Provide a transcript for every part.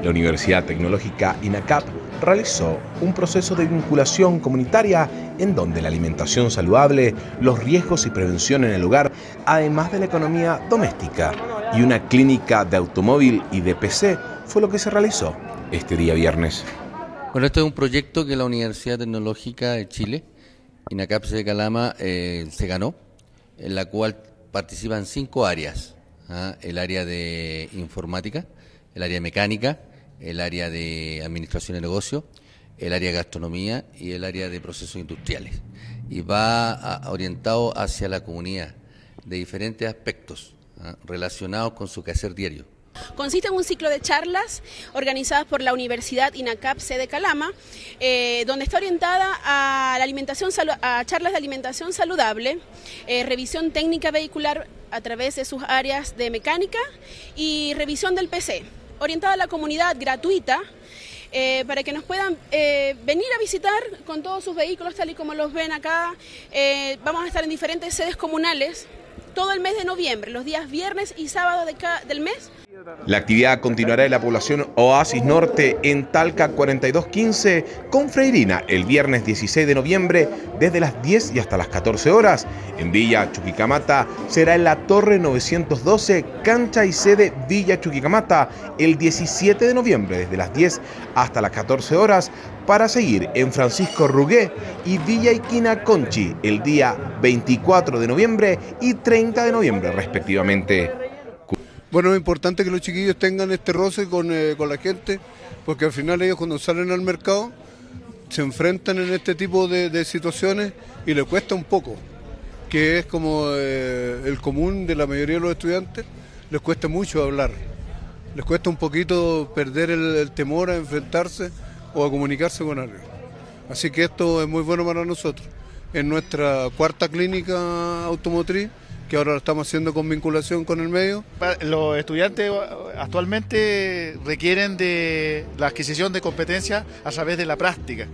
La Universidad Tecnológica INACAP realizó un proceso de vinculación comunitaria en donde la alimentación saludable, los riesgos y prevención en el hogar, además de la economía doméstica y una clínica de automóvil y de PC fue lo que se realizó este día viernes. Bueno, esto es un proyecto que la Universidad Tecnológica de Chile, INACAP de Calama, se ganó, en la cual participan 5 áreas. El área de informática, el área de mecánica, el área de administración de negocios, el área de gastronomía y el área de procesos industriales. Y va orientado hacia la comunidad de diferentes aspectos relacionados con su quehacer diario. Consiste en un ciclo de charlas organizadas por la Universidad INACAP sede Calama, donde está orientada a la alimentación, a charlas de alimentación saludable, revisión técnica vehicular a través de sus áreas de mecánica y revisión del PC, orientada a la comunidad, gratuita, para que nos puedan venir a visitar con todos sus vehículos tal y como los ven acá. Vamos a estar en diferentes sedes comunales todo el mes de noviembre, los días viernes y sábado del mes. La actividad continuará en la población Oasis Norte en Talca 4215 con Freirina el viernes 16 de noviembre desde las 10 y hasta las 14 horas. En Villa Chuquicamata será en la Torre 912, cancha y sede Villa Chuquicamata el 17 de noviembre desde las 10 hasta las 14 horas para seguir en Francisco Rugué y Villa Iquina Conchi el día 24 de noviembre y 30 de noviembre respectivamente. Bueno, es importante que los chiquillos tengan este roce con la gente, porque al final ellos cuando salen al mercado se enfrentan en este tipo de situaciones y les cuesta un poco, que es como el común de la mayoría de los estudiantes, les cuesta mucho hablar, les cuesta un poquito perder el temor a enfrentarse o a comunicarse con alguien. Así que esto es muy bueno para nosotros. En nuestra 4ª clínica automotriz, que ahora lo estamos haciendo con vinculación con el medio. Los estudiantes actualmente requieren de la adquisición de competencias a través de la práctica.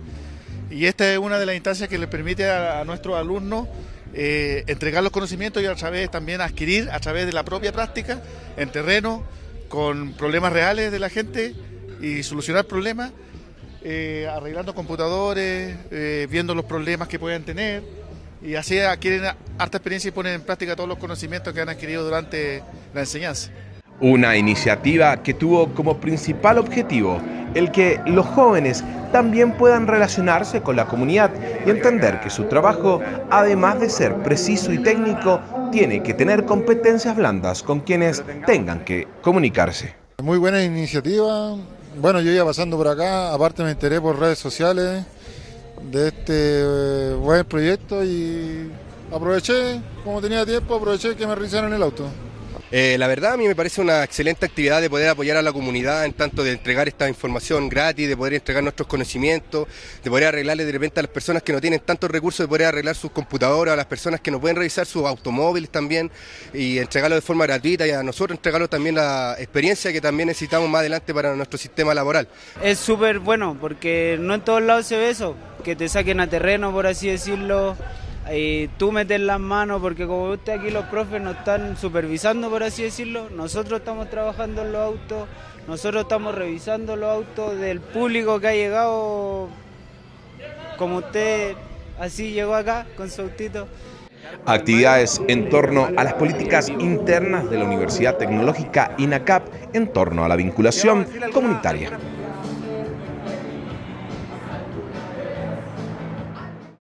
Y esta es una de las instancias que les permite a nuestros alumnos entregar los conocimientos y a través también adquirir a través de la propia práctica en terreno, con problemas reales de la gente y solucionar problemas, arreglando computadores, viendo los problemas que puedan tener. Y así adquieren harta experiencia y ponen en práctica todos los conocimientos que han adquirido durante la enseñanza. Una iniciativa que tuvo como principal objetivo el que los jóvenes también puedan relacionarse con la comunidad y entender que su trabajo, además de ser preciso y técnico, tiene que tener competencias blandas con quienes tengan que comunicarse. Muy buena iniciativa. Bueno, yo iba pasando por acá, aparte me enteré por redes sociales de este buen proyecto y aproveché, como tenía tiempo, aproveché que me revisaron el auto. La verdad a mí me parece una excelente actividad de poder apoyar a la comunidad en tanto de entregar esta información gratis, de poder entregar nuestros conocimientos, de poder arreglarle de repente a las personas que no tienen tantos recursos, de poder arreglar sus computadoras, a las personas que no pueden revisar sus automóviles también y entregarlo de forma gratuita y a nosotros entregarlo también la experiencia que también necesitamos más adelante para nuestro sistema laboral. Es súper bueno porque no en todos lados se ve eso, que te saquen a terreno por así decirlo. Y tú metes las manos, porque como usted aquí los profes nos están supervisando, por así decirlo, nosotros estamos trabajando en los autos, nosotros estamos revisando los autos del público que ha llegado, como usted así llegó acá con su autito. Actividades en torno a las políticas internas de la Universidad Tecnológica INACAP en torno a la vinculación comunitaria.